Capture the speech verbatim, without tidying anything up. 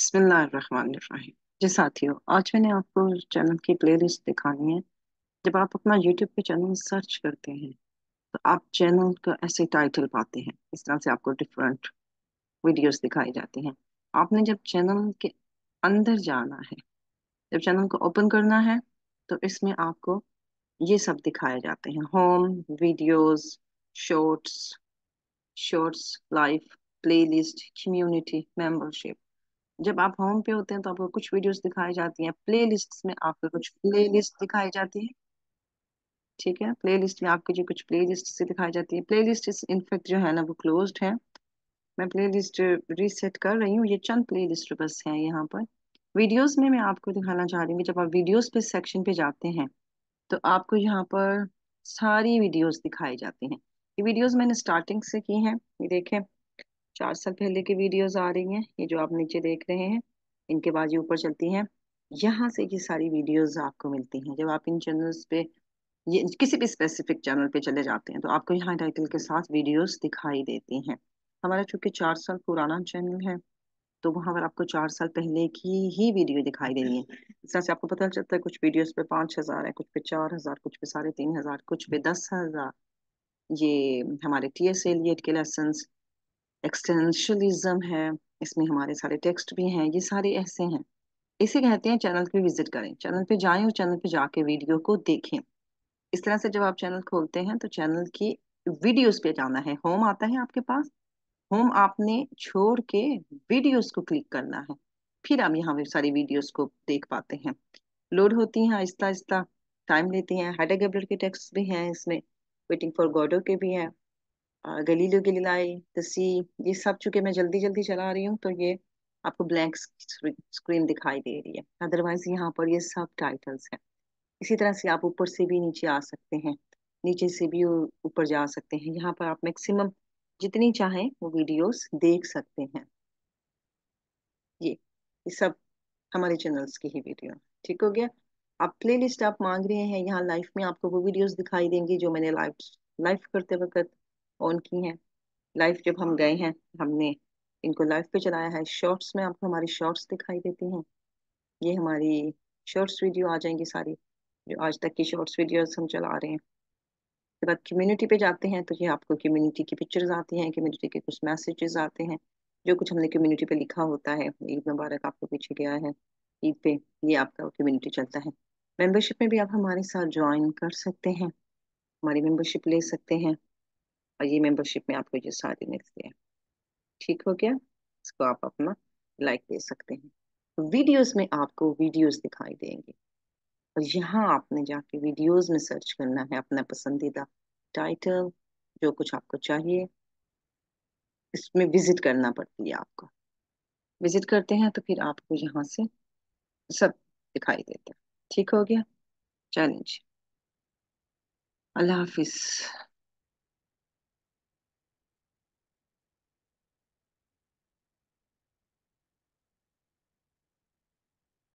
बिस्मिल्लाहिर्रहमानिर्रहीम। जी साथियों, आज मैंने आपको चैनल की प्लेलिस्ट दिखानी है। जब आप अपना यूट्यूब पे चैनल सर्च करते हैं तो आप चैनल का ऐसे टाइटल पाते हैं। इस तरह से आपको डिफरेंट वीडियोस दिखाई जाती हैं। आपने जब चैनल के अंदर जाना है, जब चैनल को ओपन करना है, तो इसमें आपको ये सब दिखाए जाते हैं: home, videos, shorts, shorts, live, playlist, community, membership. जब आप होम पे होते हैं तो आपको कुछ वीडियोस दिखाई जाती हैं, प्ले लिस्ट में आपको कुछ प्ले लिस्ट दिखाई जाती है। ठीक है, प्ले लिस्ट में आपकी जो कुछ प्ले लिस्ट से दिखाई जाती है, प्ले लिस्ट इनफेक्ट जो है ना वो क्लोज्ड है। मैं प्ले लिस्ट रीसेट कर रही हूँ, ये चंद प्ले लिस्ट बस हैं यहाँ पर। वीडियोस में मैं आपको दिखाना चाह रही हूँ कि जब आप वीडियोस पे सेक्शन पे जाते हैं तो आपको यहाँ पर सारी वीडियोस दिखाई जाती हैं। ये वीडियोस मैंने स्टार्टिंग से की हैं, ये देखें, चार साल पहले की वीडियोस आ रही हैं, ये जो आप नीचे देख रहे हैं। इनके बाद ये ऊपर चलती हैं, यहाँ से ये सारी वीडियोस आपको मिलती हैं। जब आप इन चैनल्स पे, ये किसी भी स्पेसिफिक चैनल पे चले जाते हैं तो आपको यहाँ टाइटल के साथ वीडियोस दिखाई देती हैं। हमारा चूंकि चार साल पुराना चैनल है तो वहां पर आपको चार साल पहले की ही वीडियो दिखाई दे रही है। इस तरह से आपको पता चलता है कुछ वीडियोस पे पाँच हजार है, कुछ पे चार हजार, कुछ पे साढ़े तीन हजार, कुछ पे दस हजार। ये हमारे टी एस एलियट के लेसन, एक्सटेंशनलिज्म है, इसमें हमारे सारे टेक्स्ट भी हैं। ये सारे ऐसे हैं, इसे कहते हैं चैनल पे विजिट करें, चैनल पे जाएं और चैनल पे जाके वीडियो को देखें। इस तरह से जब आप चैनल खोलते हैं तो चैनल की वीडियोस पे जाना है, होम आता है आपके पास, होम आपने छोड़ के वीडियोस को क्लिक करना है, फिर आप यहाँ पे सारी वीडियोस को देख पाते हैं। लोड होती हैं आहिस्ता आहिस्ता, टाइम लेती हैं। हाइडा गेबलर के टेक्स्ट भी हैं इसमें, वेटिंग फॉर गॉडो के भी हैं, गलीलियो गलीलाई, द सी। ये सब चूंकि मैं जल्दी जल्दी चला रही हूँ तो ये आपको ब्लैंक स्क्रीन दिखाई दे रही है, अदरवाइज यहाँ पर ये सब टाइटल्स हैं। इसी तरह से आप ऊपर से भी नीचे आ सकते हैं, नीचे से भी ऊ- ऊपर जा सकते हैं। यहाँ पर आप मैक्सिमम जितनी चाहें वो वीडियोस देख सकते हैं। ये ये सब हमारे चैनल्स की ही वीडियो। ठीक हो गया। आप प्लेलिस्ट आप मांग रहे हैं, यहाँ लाइफ में आपको वो वीडियोस दिखाई देंगी जो मैंने लाइव लाइव करते वक्त ऑन की हैं। लाइव जब हम गए हैं, हमने इनको लाइव पे चलाया है। शॉर्ट्स में आपको हमारी शॉर्ट्स दिखाई देती हैं, ये हमारी शॉर्ट्स वीडियो आ जाएंगी सारी, जो आज तक की शॉर्ट्स वीडियोस हम चला रहे हैं। उसके बाद कम्युनिटी पे जाते हैं तो ये आपको कम्युनिटी की पिक्चर्स आती हैं, कम्युनिटी के कुछ मैसेजेस आते हैं, जो कुछ हमने कम्युनिटी पे लिखा होता है। ईद मुबारक आपको पीछे गया है, ईद पे ये आपका कम्युनिटी चलता है। मेंबरशिप में भी आप हमारे साथ ज्वाइन कर सकते हैं, हमारी मेंबरशिप ले सकते हैं, और ये मेंबरशिप में आपको ये सारी मिलती है। ठीक हो गया। इसको आप अपना लाइक दे सकते हैं। वीडियोस में आपको वीडियोस दिखाई देंगे और यहाँ आपने जाके वीडियोस में सर्च करना है अपना पसंदीदा टाइटल, जो कुछ आपको चाहिए। इसमें विजिट करना पड़ती है आपको, विजिट करते हैं तो फिर आपको यहाँ से सब दिखाई देता है। ठीक हो गया। चलिए, अल्लाह हाफिज।